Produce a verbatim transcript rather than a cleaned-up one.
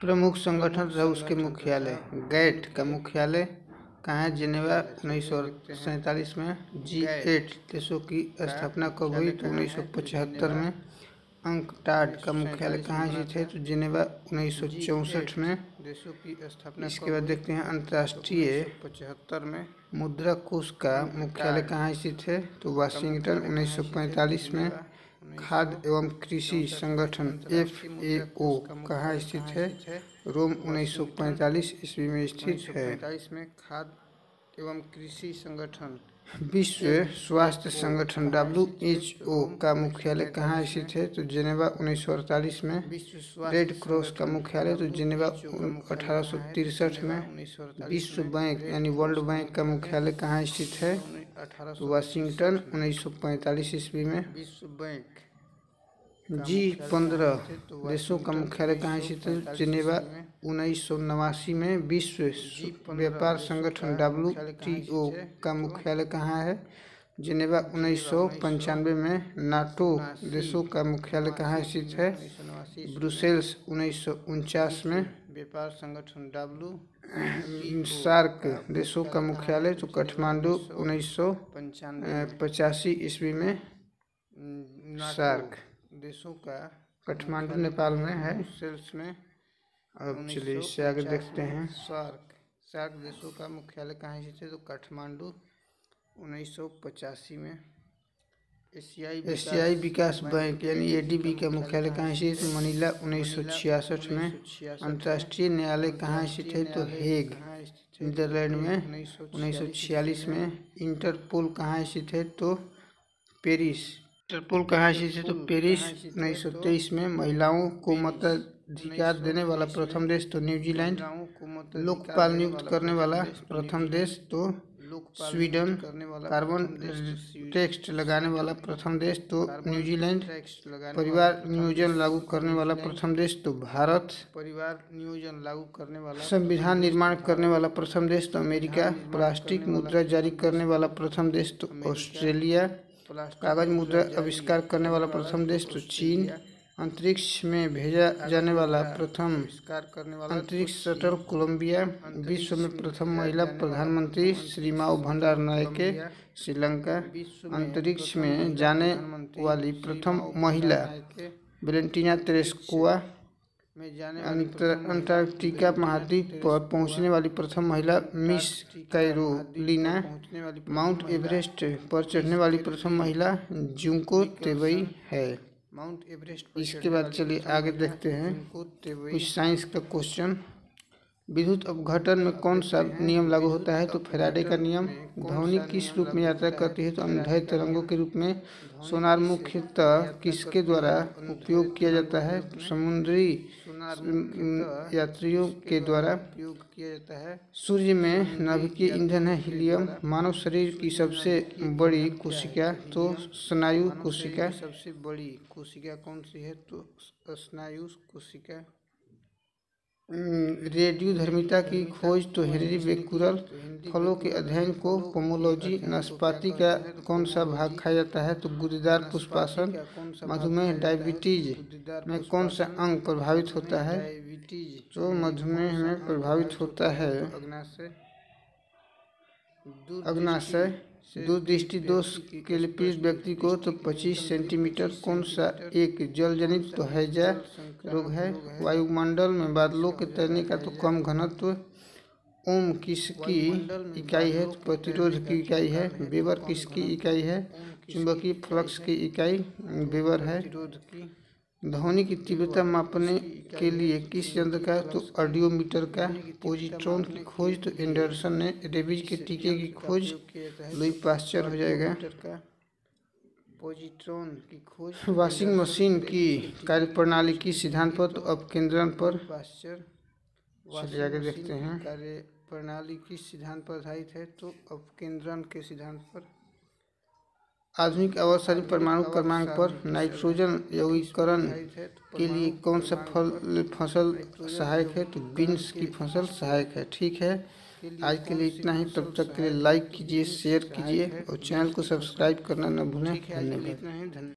प्रमुख संगठन तथा उसके मुख्यालय। गैट का मुख्यालय कहाँ है? जिनेवा। उन्नीस सौ सैंतालीस में। जी एट देशों की स्थापना कब हुई? तो उन्नीस सौ पचहत्तर में। अंकटाड का मुख्यालय कहाँ स्थित है? तो जिनेवा। उन्नीस सौ चौंसठ में देशों की स्थापना। इसके बाद देखते हैं अंतर्राष्ट्रीय पचहत्तर में। मुद्रा कोष का मुख्यालय कहाँ स्थित है? तो वाशिंगटन। उन्नीस सौ पैंतालीस में। खाद्य एवं कृषि संगठन एफ ए ओ कहाँ स्थित है? रोम। उन्नीस सौ पैंतालीस ईस्वी में स्थित है। में खाद्य एवं कृषि संगठन। विश्व स्वास्थ्य संगठन डब्ल्यू एच ओ का मुख्यालय कहाँ स्थित है? तो जिनेवा। उन्नीस सौ अड़तालीस में। रेड क्रॉस का मुख्यालय तो जिनेवा अठारह सौ तिरसठ में। विश्व बैंक यानी वर्ल्ड बैंक का मुख्यालय कहाँ स्थित है? तो वाशिंगटन। उन्नीस सौ पैंतालीस ईस्वी में। विश्व बैंक। जी पंद्रह देशों का मुख्यालय कहाँ स्थित है? जिनेवा। उन्नीस सौ नवासी में। विश्व व्यापार संगठन डब्ल्यू टी ओ का मुख्यालय कहाँ है? जिनेवा। उन्नीस सौ पंचानवे में। नाटो देशों का मुख्यालय कहाँ स्थित है? ब्रुसेल्स। उन्नीस सौ उनचास में। व्यापार संगठन डब्ल्यू। सार्क देशों का मुख्यालय तो काठमांडू। उन्नीस सौ पचासी ईस्वी में। सार्क देशों का काठमांडू नेपाल में है। सेल्स में। अब चलिए इससे आगे देखते हैं। सार्क सार्क देशों का मुख्यालय कहाँ स्थित है? तो काठमांडू। उन्नीस सौ पचासी में। एशियाई एशियाई विकास बैंक यानी ए डी बी का मुख्यालय कहाँ स्थित है? मनीला। उन्नीस सौ छियासठ में। अंतर्राष्ट्रीय न्यायालय कहाँ स्थित है? तो हेग नीदरलैंड में। उन्नीस सौ छियालीस में। इंटरपोल कहाँ स्थित है? तो पेरिस। इंटरपोल कहाँ स्थित है? तो पेरिस। उन्नीस सौ तेईस में। महिलाओं को मताधिकार देने वाला प्रथम देश तो न्यूजीलैंड। लोकपाल नियुक्त करने वाला प्रथम देश तो स्वीडन। कार्बन टैक्स लगाने वाला प्रथम देश तो न्यूजीलैंड। परिवार नियोजन लागू करने वाला प्रथम देश तो भारत। परिवार नियोजन लागू करने वाला संविधान निर्माण करने वाला प्रथम देश तो अमेरिका। प्लास्टिक मुद्रा जारी करने वाला प्रथम देश तो ऑस्ट्रेलिया। कागज मुद्रा आविष्कार करने वाला प्रथम देश तो चीन। अंतरिक्ष में भेजा जाने वाला प्रथम अंतरिक्ष शटल कोलंबिया। विश्व में प्रथम महिला प्रधानमंत्री श्रीमाऊ भंडार नायके श्रीलंका। अंतरिक्ष में जाने वाली प्रथम महिला वेलेंटीना तेरेस्कोवा। अंटार्कटिका महाद्वीप पर पहुंचने वाली प्रथम महिला मिस कैरोलिना। माउंट एवरेस्ट पर चढ़ने वाली प्रथम महिला जुंको तेबई है। Mount Everest. इसके बाद चलिए आगे देखते हैं कुछ साइंस का क्वेश्चन। विद्युत अपघटन में कौन सा नियम लागू होता है? तो फैराडे का नियम। ध्वनि किस रूप में यात्रा करती है? तो अनुदैर्ध्य तरंगों के रूप में। सोनार मुख्यतः किसके द्वारा उपयोग किया जाता है? समुद्री यात्रियों के द्वारा उपयोग किया जाता है। सूर्य में नाभिकीय ईंधन है हीलियम। मानव शरीर की सबसे बड़ी कोशिका तो स्नायु कोशिका। सबसे बड़ी कोशिका कौन सी है? तो स्नायु कोशिका। रेडियोधर्मिता की खोज तो हेनरी बेक्यूरेल। फलों के अध्ययन को पोमोलॉजी। नाशपाती का कौन सा भाग खाया जाता है? तो गुदेदार पुष्पासन। मधुमेह डायबिटीज में कौन सा अंग प्रभावित होता है? तो मधुमेह में प्रभावित होता है अग्नाशय। दूरदृष्टि दोष के लिए पीड़ित व्यक्ति को तो पच्चीस सेंटीमीटर। कौन सा एक जलजनित तो हैजा रोग है। वायुमंडल में बादलों के तैरने का तो कम घनत्व। ओम किसकी इकाई है? तो प्रतिरोध की इकाई है। वेबर किसकी इकाई है? चुंबकीय फ्लक्स की इकाई वेबर है। ध्वनि की तीव्रता मापने के लिए किस यंत्र का? तो ऑडियोमीटर का। पोजिट्रॉन की खोज तो एंडरसन ने। रेबीज के टीके की खोज लुई पास्चर हो जाएगा। पोजिट्रॉन की खोज। वॉशिंग मशीन की कार्यप्रणाली किस सिद्धांत पर? तो अपकेंद्रण पर। चलिए आगे देखते हैं। कार्यप्रणाली किस सिद्धांत पर आधारित है? तो अपकेंद्रण के सिद्धांत पर। आधुनिक आवर्तसारी परमाणु क्रमांक पर नाइट्रोजन यौगिकीकरण के लिए कौन सा फल फसल सहायक है? तो बीन्स की फसल सहायक है। ठीक है, आज के लिए इतना ही। तब तक के लिए लाइक कीजिए, शेयर कीजिए और चैनल को सब्सक्राइब करना न भूलें। धन्यवाद।